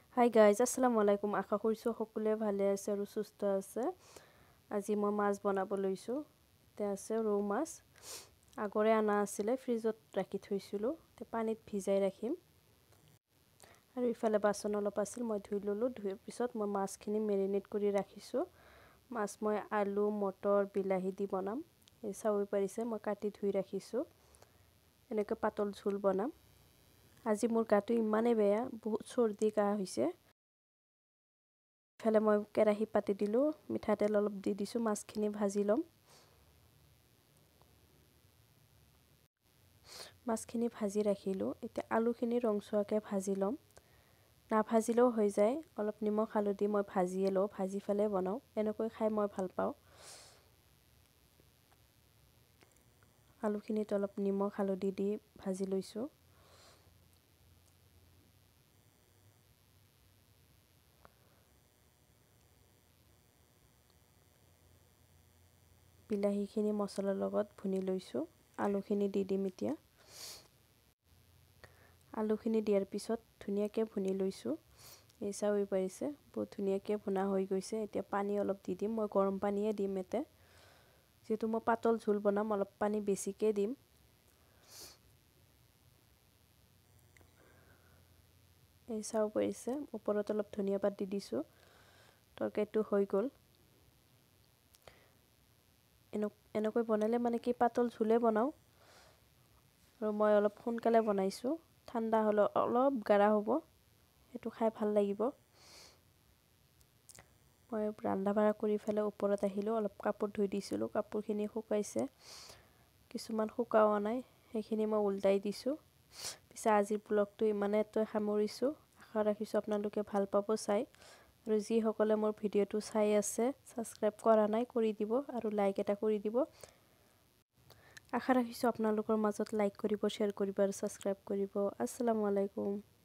Hi guys, আসসালামু আলাইকুম। আশা কৰিছোঁ সকলোৱে ভালে আছে আৰু সুস্থ আছে। আজি মই মাছ বনাব লৈছোঁ। এতিয়া আছে ৰৌ মাছ। আগৰে অনা আছিলে, ফ্ৰিজত ৰাখি থৈছিলোঁ। এতিয়া পানীত ভিজাই ৰাখিম। আৰু ইফালে বাচন অলপ আছিল, মই ধুই ল'লোঁ। ধুই পিছত মই মাছখিনি মেৰিনেট কৰি ৰাখিছোঁ। মাছ মই আলু, মটৰ, বিলাহী দি বনাম। এই চাব পাৰিছে, মই কাটি ধুই ৰাখিছোঁ। এনেকৈ পাতল ঝোল বনাম। আজি মোৰ গাটো ইমানেই বেয়া, বহুত চৰ্দি কাহ হৈছে। ইফালে মই কেৰাহী পাতি দিলোঁ, মিঠাতেল অলপ দি দিছোঁ, মাছখিনি ভাজি ল'ম। মাছখিনি ভাজি ৰাখিলোঁ। এতিয়া আলুখিনি ৰংচোৱাকৈ ভাজি ল'ম। নাভাজিলেও হৈ যায়, অলপ নিমখ হালধি মই ভাজিয়ে লওঁ, ভাজি পেলাই বনাওঁ। এনেকৈ খাই মই ভাল পাওঁ। আলুখিনিত অলপ নিমখ হালধি দি ভাজি লৈছোঁ। বিলাহীখিনি মছলাৰ লগত ভুনি লৈছোঁ। আলুখিনি দি দিম এতিয়া। আলুখিনি দিয়াৰ পিছত ধুনীয়াকৈ ভুনি লৈছোঁ। এই চাব পাৰিছে, বহুত ধুনীয়াকৈ ভুনা হৈ গৈছে। এতিয়া পানী অলপ দি দিম, মই গৰম পানীয়ে দিম ইয়াতে। যিহেতু মই পাতল ঝোল বনাম, অলপ পানী বেছিকৈ দিম। এই চাব পাৰিছে, ওপৰত অলপ ধনিয়া পাত দি দিছোঁ। তৰকাৰীটো হৈ গ'ল। এনেকৈ বনালে মানে কি পাতল ঝোলে বনাওঁ। আৰু মই অলপ সোনকালে বনাইছোঁ। ঠাণ্ডা হ'লে অলপ গাঢ়া হ'ব, সেইটো খাই ভাল লাগিব। মই ৰন্ধা বঢ়া কৰি পেলাই ওপৰত আহিলোঁ, অলপ কাপোৰ ধুই দিছিলোঁ। কাপোৰখিনি শুকাইছে, কিছুমান শুকোৱা নাই, সেইখিনি মই উল্টাই দিছোঁ। পিছে আজিৰ ব্লগটো ইমানতে সামৰিছোঁ। আশা ৰাখিছোঁ আপোনালোকে ভাল পাব চাই। আৰু যিসকলে মোৰ ভিডিঅ'টো চাই আছে, ছাবস্ক্ৰাইব কৰা নাই কৰি দিব, আৰু লাইক এটা কৰি দিব। আশা ৰাখিছোঁ আপোনালোকৰ মাজত লাইক কৰিব, শ্বেয়াৰ কৰিব আৰু ছাবস্ক্ৰাইব কৰিব। আসসালামু আলাইকুম।